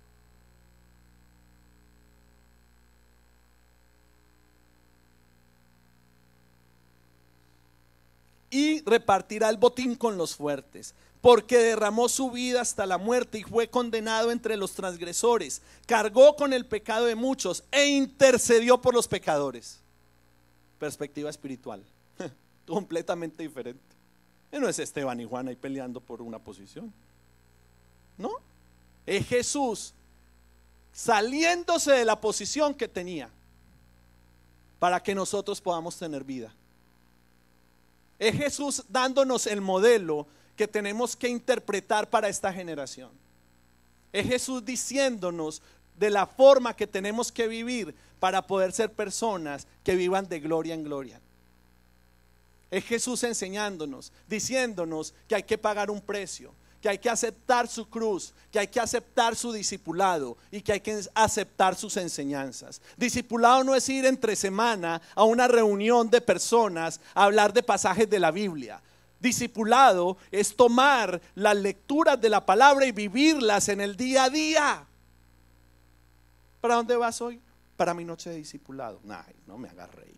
Y repartirá el botín con los fuertes, porque derramó su vida hasta la muerte y fue condenado entre los transgresores. Cargó con el pecado de muchos e intercedió por los pecadores. Perspectiva espiritual, completamente diferente. Y no es Esteban y Juan ahí peleando por una posición. No, es Jesús saliéndose de la posición que tenía para que nosotros podamos tener vida. Es Jesús dándonos el modelo que tenemos que interpretar para esta generación. Es Jesús diciéndonos de la forma que tenemos que vivir para poder ser personas que vivan de gloria en gloria. Es Jesús enseñándonos, diciéndonos que hay que pagar un precio, que hay que aceptar su cruz, que hay que aceptar su discipulado y que hay que aceptar sus enseñanzas. Discipulado no es ir entre semana a una reunión de personas a hablar de pasajes de la Biblia. Discipulado es tomar las lecturas de la palabra y vivirlas en el día a día. ¿Para dónde vas hoy? Para mi noche de discipulado. Ay, no me hagas reír.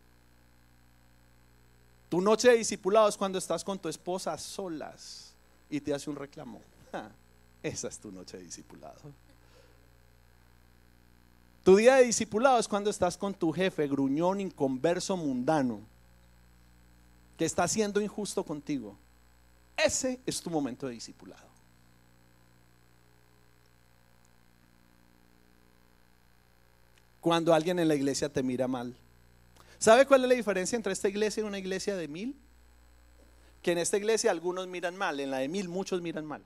Tu noche de discipulado es cuando estás con tu esposa a solas y te hace un reclamo. Ja, esa es tu noche de discipulado. Tu día de discipulado es cuando estás con tu jefe gruñón, inconverso, mundano, que está siendo injusto contigo. Ese es tu momento de discipulado. Cuando alguien en la iglesia te mira mal. ¿Sabe cuál es la diferencia entre esta iglesia y una iglesia de mil? Que en esta iglesia algunos miran mal, en la de mil muchos miran mal.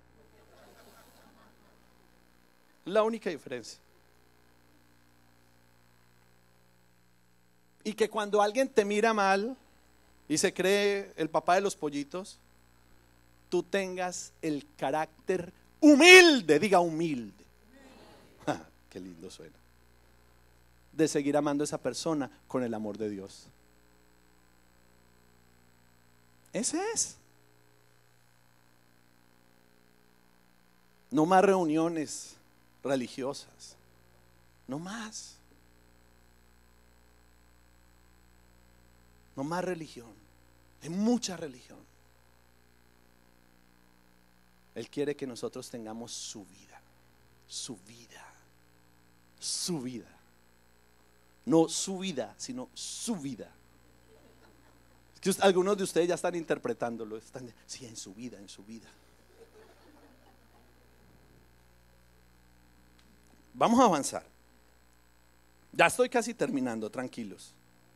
La única diferencia. Y que cuando alguien te mira mal y se cree el papá de los pollitos, tú tengas el carácter humilde, diga humilde. Ja, qué lindo suena. De seguir amando a esa persona con el amor de Dios. Ese es. No más reuniones religiosas. No más. No más religión. Hay mucha religión. Él quiere que nosotros tengamos su vida. Su vida. Su vida. No su vida, sino su vida. Es que usted, algunos de ustedes ya están interpretándolo. Están, sí, en su vida, en su vida. Vamos a avanzar. Ya estoy casi terminando, tranquilos.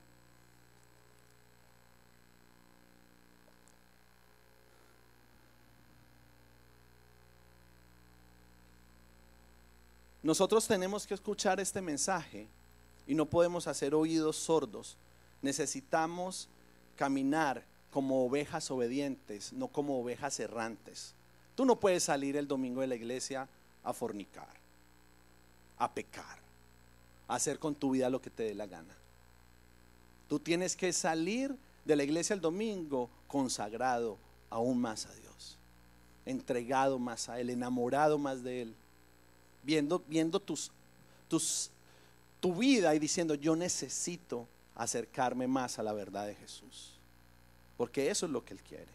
Nosotros tenemos que escuchar este mensaje y no podemos hacer oídos sordos. Necesitamos caminar como ovejas obedientes, no como ovejas errantes. Tú no puedes salir el domingo de la iglesia a fornicar, a pecar, a hacer con tu vida lo que te dé la gana. Tú tienes que salir de la iglesia el domingo consagrado aún más a Dios, entregado más a Él, enamorado más de Él, viendo, viendo tus, tus, tu vida y diciendo: yo necesito acercarme más a la verdad de Jesús, porque eso es lo que Él quiere.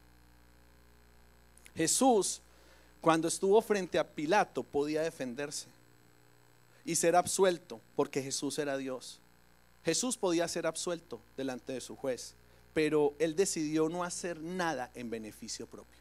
Jesús, cuando estuvo frente a Pilato, podía defenderse y ser absuelto, porque Jesús era Dios. Jesús podía ser absuelto delante de su juez, pero Él decidió no hacer nada en beneficio propio.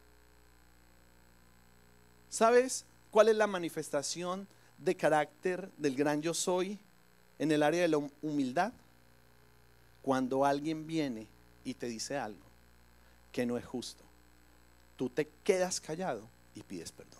¿Sabes cuál es la manifestación de carácter del gran yo soy en el área de la humildad? Cuando alguien viene y te dice algo que no es justo, tú te quedas callado y pides perdón.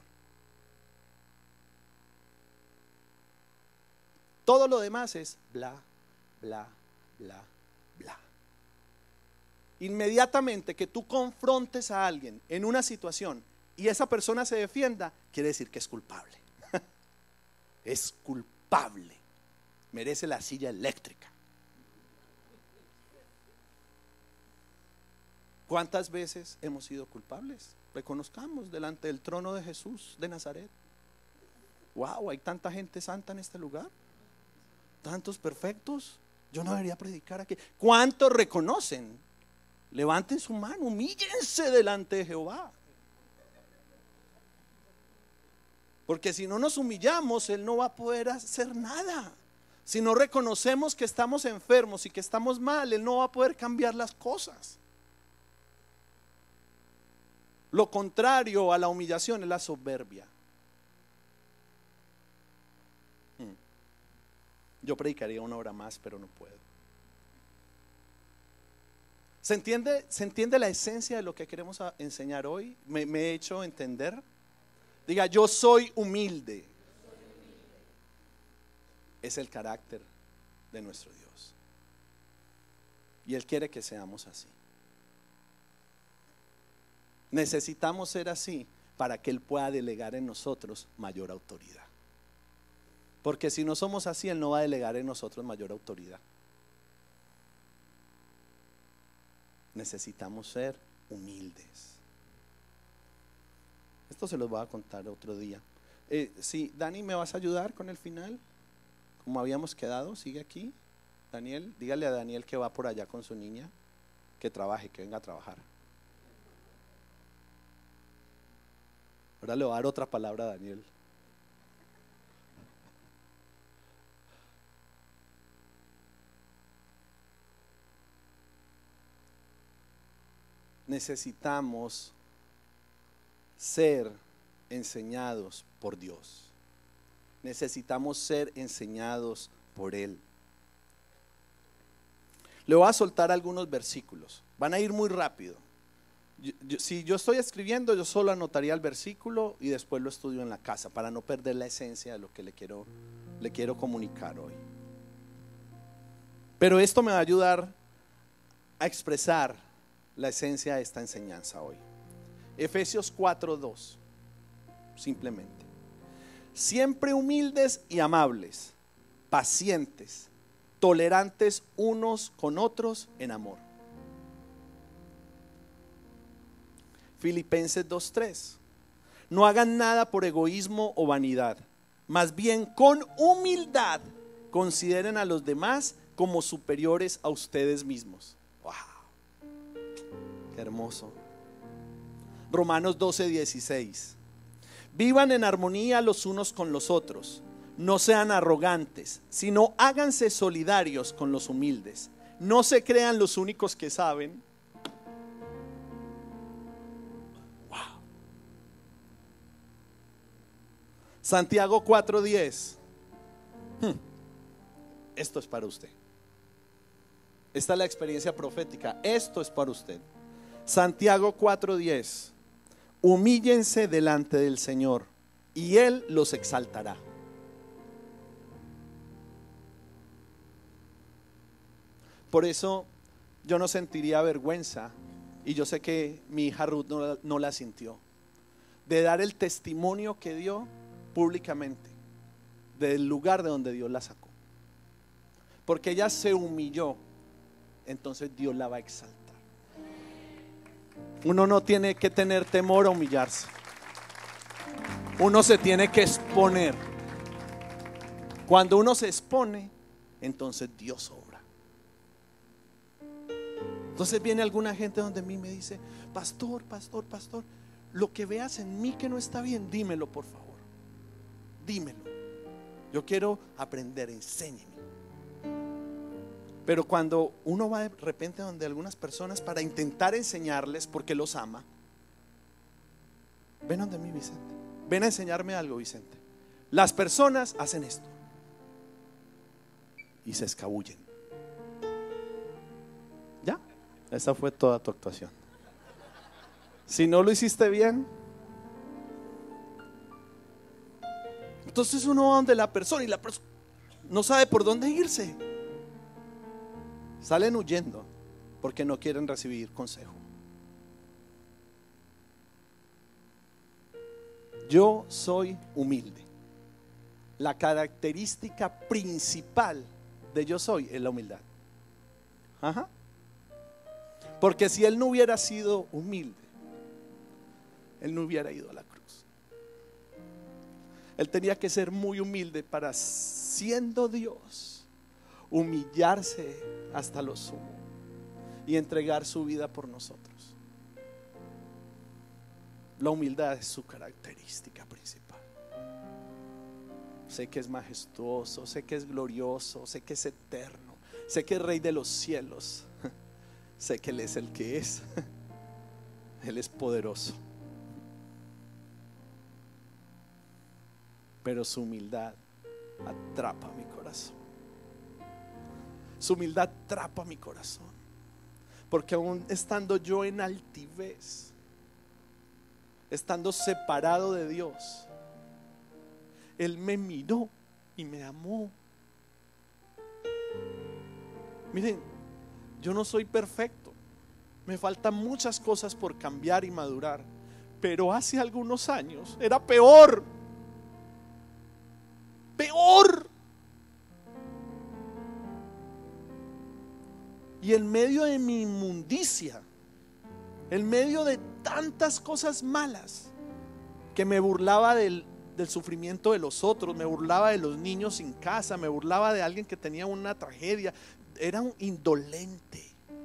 Todo lo demás es bla, bla, bla, bla. Inmediatamente que tú confrontes a alguien en una situación y esa persona se defienda, quiere decir que es culpable. Es culpable. Merece la silla eléctrica. ¿Cuántas veces hemos sido culpables? Reconozcamos delante del trono de Jesús de Nazaret. Wow, hay tanta gente santa en este lugar, tantos perfectos. Yo no debería predicar aquí. ¿Cuántos reconocen? Levanten su mano, humíllense delante de Jehová. Porque si no nos humillamos, Él no va a poder hacer nada. Si no reconocemos que estamos enfermos y que estamos mal, Él no va a poder cambiar las cosas. Lo contrario a la humillación es la soberbia. Yo predicaría una hora más, pero no puedo. ¿Se entiende, ¿Se entiende la esencia de lo que queremos enseñar hoy? ¿Me, me he hecho entender? Diga: yo soy humilde. Es el carácter de nuestro Dios. Y Él quiere que seamos así. Necesitamos ser así para que Él pueda delegar en nosotros mayor autoridad. Porque si no somos así, Él no va a delegar en nosotros mayor autoridad. Necesitamos ser humildes. Esto se los voy a contar otro día. Eh, sí, Dani, ¿me vas a ayudar con el final? Como habíamos quedado, sigue aquí. Daniel, dígale a Daniel que va por allá con su niña, que trabaje, que venga a trabajar. Ahora le voy a dar otra palabra a Daniel. necesitamos ser enseñados por Dios. Necesitamos ser enseñados por Él. Le voy a soltar algunos versículos. Van a ir muy rápido. Yo, yo, si yo estoy escribiendo, yo solo anotaría el versículo y después lo estudio en la casa para no perder la esencia de lo que le quiero, le quiero comunicar hoy. Pero esto me va a ayudar a expresar la esencia de esta enseñanza hoy. Efesios cuatro dos. Simplemente: siempre humildes y amables, pacientes, tolerantes unos con otros en amor. Filipenses dos tres: no hagan nada por egoísmo o vanidad, más bien con humildad consideren a los demás como superiores a ustedes mismos. ¡Wow! ¡Qué hermoso! Romanos doce dieciséis: vivan en armonía los unos con los otros, no sean arrogantes, sino háganse solidarios con los humildes, no se crean los únicos que saben. Wow. Santiago cuatro diez: hmm. esto es para usted. Esta es la experiencia profética, esto es para usted. Santiago cuatro diez: humíllense delante del Señor y Él los exaltará. Por eso yo no sentiría vergüenza, y yo sé que mi hija Ruth no, no la sintió, de dar el testimonio que dio públicamente del lugar de donde Dios la sacó. Porque ella se humilló, entonces Dios la va a exaltar. Uno no tiene que tener temor a humillarse. Uno se tiene que exponer. Cuando uno se expone, entonces Dios obra. Entonces viene alguna gente donde a mí me dice: pastor, pastor, pastor, lo que veas en mí que no está bien, dímelo por favor. Dímelo. Yo quiero aprender, enséñeme. Pero cuando uno va de repente donde algunas personas para intentar enseñarles porque los ama, ven donde mí, Vicente, ven a enseñarme algo, Vicente. Las personas hacen esto y se escabullen. ¿Ya? Esa fue toda tu actuación. Si no lo hiciste bien, entonces uno va donde la persona y la persona no sabe por dónde irse. Salen huyendo porque no quieren recibir consejo. Yo soy humilde. La característica principal de yo soy es la humildad. Ajá. Porque si él no hubiera sido humilde, él no hubiera ido a la cruz. Él tenía que ser muy humilde para, siendo Dios, humillarse hasta lo sumo y entregar su vida por nosotros. La humildad es su característica principal. Sé que es majestuoso, sé que es glorioso, sé que es eterno, sé que es Rey de los cielos, sé que Él es el que es. Él es poderoso, pero su humildad atrapa mi corazón. Su humildad atrapa mi corazón, porque aún estando yo en altivez, estando separado de Dios, Él me miró y me amó. Miren, yo no soy perfecto, me faltan muchas cosas por cambiar y madurar, pero hace algunos años era peor, peor. Y en medio de mi inmundicia, en medio de tantas cosas malas, que me burlaba del, del sufrimiento de los otros, me burlaba de los niños sin casa, me burlaba de alguien que tenía una tragedia, era un indolente.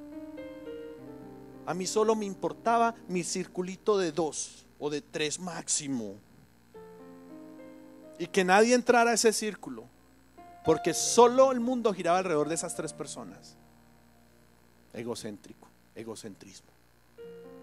A mí solo me importaba mi circulito de dos o de tres máximo, y que nadie entrara a ese círculo, porque solo el mundo giraba alrededor de esas tres personas. Egocéntrico, egocentrismo.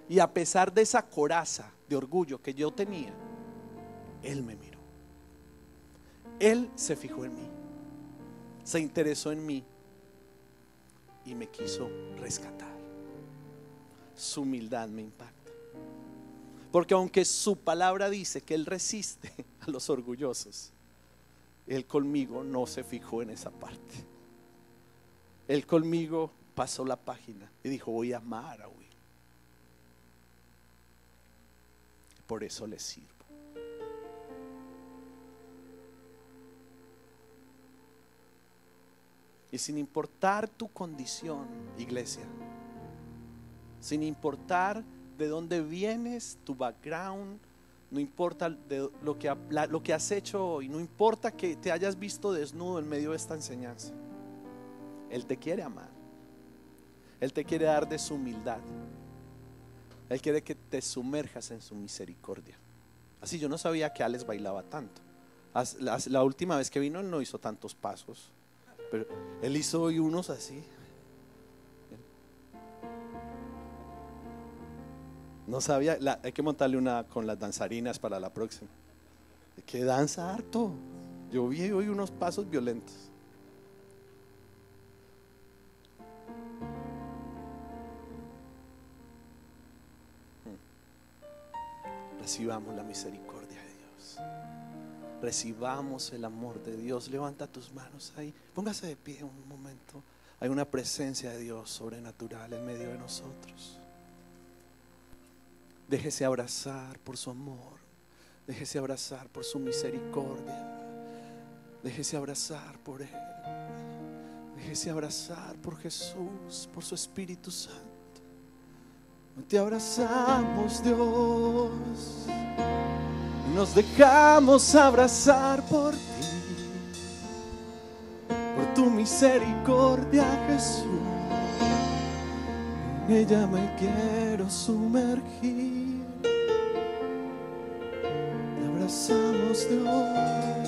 Y a pesar de esa coraza de orgullo que yo tenía, Él me miró. Él se fijó en mí, se interesó en mí y me quiso rescatar. Su humildad me impacta. Porque aunque su palabra dice que Él resiste a los orgullosos, Él conmigo no se fijó en esa parte. Él conmigo pasó la página y dijo: voy a amar a Will. Por eso le sirvo. Y sin importar tu condición, iglesia, sin importar de dónde vienes, tu background, no importa de lo que, lo que has hecho hoy, no importa que te hayas visto desnudo en medio de esta enseñanza, Él te quiere amar. Él te quiere dar de su humildad. Él quiere que te sumerjas en su misericordia. Así, yo no sabía que Alex bailaba tanto. La última vez que vino, Él no hizo tantos pasos, pero Él hizo hoy unos así. No sabía, la, hay que montarle una con las danzarinas para la próxima. Que danza harto. Yo vi hoy unos pasos violentos. Recibamos la misericordia de Dios. Recibamos el amor de Dios. Levanta tus manos ahí. Póngase de pie un momento. Hay una presencia de Dios sobrenatural en medio de nosotros. Déjese abrazar por su amor. Déjese abrazar por su misericordia. Déjese abrazar por Él. Déjese abrazar por Jesús, por su Espíritu Santo. Te abrazamos, Dios. Nos dejamos abrazar por ti, por tu misericordia, Jesús. En ella me quiero sumergir. Te abrazamos, Dios.